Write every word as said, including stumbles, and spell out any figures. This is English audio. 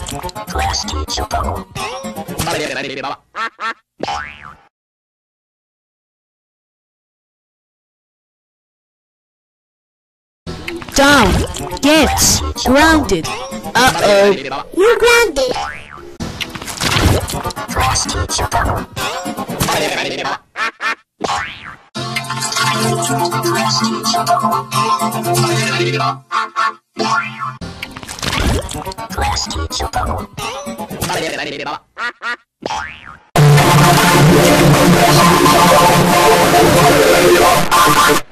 Class teacher. Down. Get. Grounded. Uh-oh. You're grounded. Class teacher. Class teacher. Class teacher.